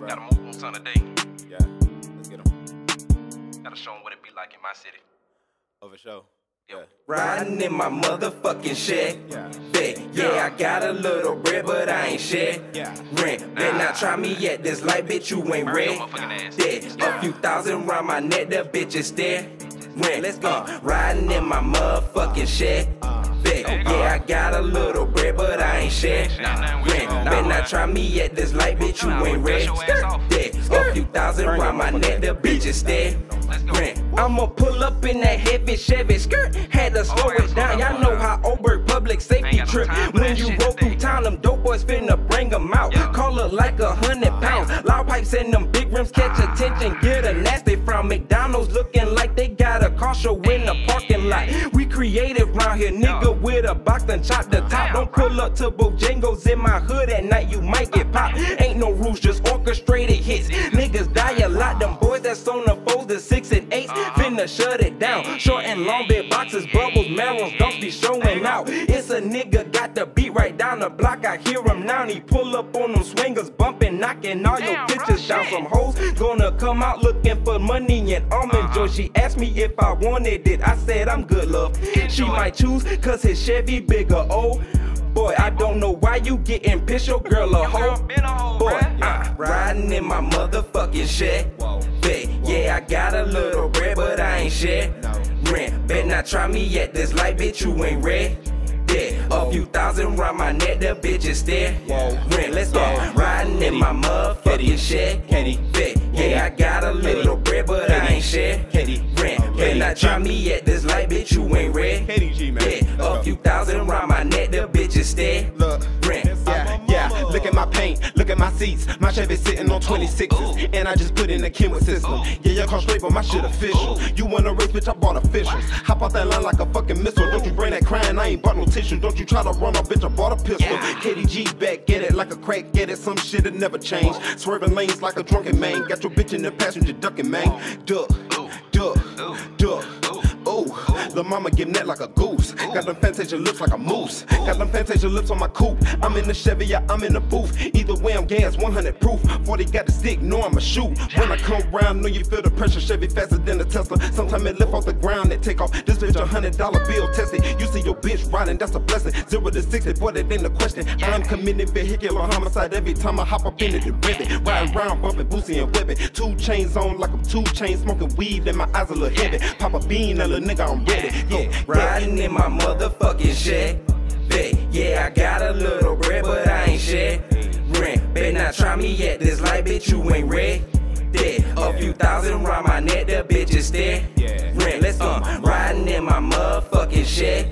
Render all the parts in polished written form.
bro. Gotta move on something today. Yeah, let's get them. Gotta show them what it be like in my city. Over show. Yeah. Riding in my motherfucking shed. Yeah. Yeah, I got a little bread, but I ain't shed. Yeah. Rent, better not try me yet. This light, bitch, you ain't Burn your red. motherfucking ass. Dead. A few thousand round my neck, the bitch is there. Rent, let's go. Riding in my motherfucking shed. Yeah, I got a little bread, but I ain't shed. Rent, better not try me yet. This light, bitch, you ain't red. Dead. A few thousand round my neck, the bitch is there. Rent. I'ma pull up in that heavy Chevy skirt. Had to slow it down. Y'all know how Oberg public safety trip. When you roll through town, them dope boys finna bring them out. Call it like 100 pounds. Loud pipes and them big rims catch attention. Get a nasty from McDonald's looking like they got a car show in the parking lot. We creative round here, nigga with a box and chop the top. Don't pull up to Bojangles in my hood at night, you might get popped. Ain't no rules, just orchestrated hits. Niggas die a lot, them boys that's on the foes, the 6 and 8s, finna shut it down. Short and long bit boxes, bubbles, marrows, don't be showing out. It's a nigga got the beat right down the block, I hear him now. He pull up on them swingers, bumping, knocking all your pictures down. Some hoes gonna come out looking for money and almond joy. She asked me if I wanted it, I said I'm good, love. She might choose, cause his Chevy bigger, oh. Boy, I don't know why you getting pissed, your girl a hoe. Boy, riding in my motherfucking shed. Yeah, I got a little bread, but I ain't shed. Rent, better not try me yet. This light, bitch, you ain't red. Yeah, a few thousand round my neck, the bitch is there. Rent, let's go. Riding in my motherfucking shed. Yeah, I got a little bread, but I ain't shed. Rent, better not try me yet. This light, bitch, you ain't red. Yeah, a few thousand round my neck, the bitch is there. Rent. Look at my paint, look at my seats. My Chevy sitting on 26s, and I just put in the Kenwood system. Yeah, you call straight, but my shit official. You wanna race, bitch, I bought officials. Hop off that line like a fucking missile. Don't you bring that crying, I ain't bought no tissue. Don't you try to run off, bitch, I bought a pistol. KDG back, get it like a crack, get it. Some shit that never changed. Swerving lanes like a drunken man. Got your bitch in the passenger ducking, man. Duck, duck, duck. Ooh, the mama getting that like a goose. Got them Fantasia lips like a moose. Got them Fantasia lips on my coupe. I'm in the Chevy, yeah, I'm in the booth. Either way, I'm gas 100 proof. 40 got the stick, know I'ma shoot. When I come round, know you feel the pressure. Chevy faster than the Tesla. Sometimes it lift off the ground and take off. This bitch $100 bill tested. You see your bitch riding, that's a blessing. 0 to 60, boy, that ain't the question. I'm committing vehicular homicide every time I hop up in it and rip it. Riding around, bumping, boosting and whipping. 2 chains on like I'm 2 chains, smoking weed and my eyes a little heavy. Pop a bean, a little nigga, I'm ready. Riding in my motherfucking shed. Yeah, I got a little bread, but I ain't shed. Rent, better not try me yet. This light, bitch, you ain't red. Dead. A few thousand round my neck, the bitch is there. Rent, let's go. Riding in my motherfucking shed.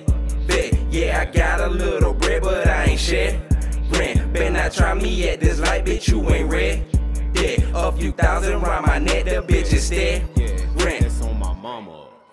Yeah, I got a little bread, but I ain't shed. Rent, better not try me yet. This light, bitch, you ain't red. Dead. A few thousand round my neck, the bitch is there. Rent. That's on my mama.